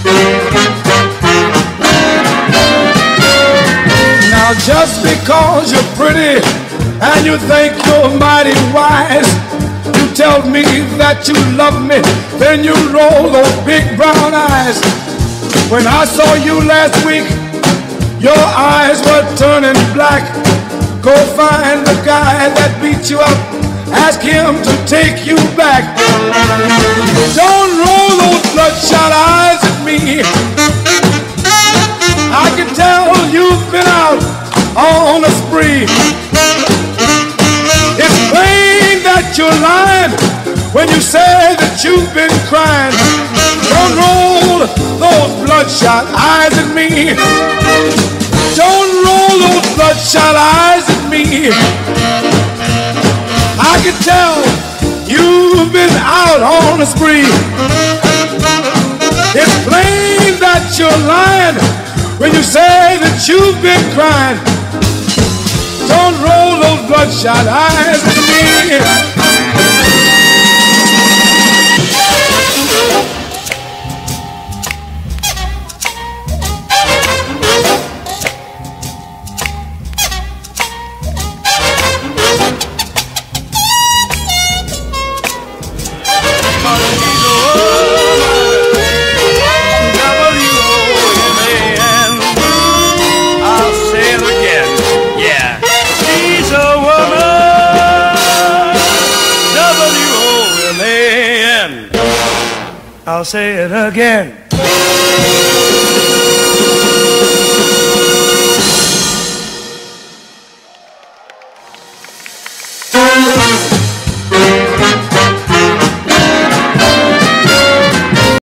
Now just because you're pretty and you think you're mighty wise, you tell me that you love me, then you roll those big brown eyes. When I saw you last week, your eyes were turning black. Go find the guy that beat you up, ask him to take you back. Don't roll those bloodshot eyes at me. I can tell you've been out on a spree. It's plain that you're lying when you say that you've been crying. Don't roll those bloodshot eyes at me. Don't roll those bloodshot eyes at me. I can tell you've been out on a spree. It's plain that you're lying when you say that you've been crying. Don't roll those bloodshot eyes at me. I'll say it again.